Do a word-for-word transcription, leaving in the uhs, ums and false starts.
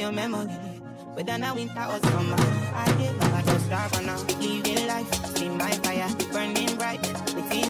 your memory. Whether now winter or summer, I give up, I just